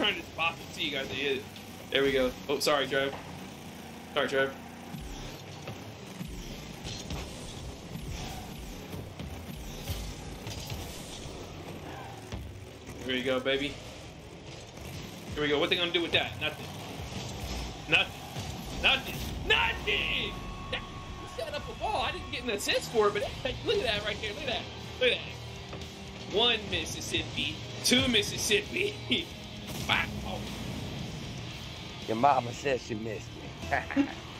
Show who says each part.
Speaker 1: trying to spot and see you guys. There we go. Oh, sorry, Trev. Sorry, Trev. Here we go, baby. Here we go. What they gonna do with that? Nothing. Nothing. Nothing. Nothing! You set up a ball. I didn't get an assist for it, but hey, look at that right there. Look at that. Look at that. 1 Mississippi. 2 Mississippi. Wow.
Speaker 2: Your mama said she missed me.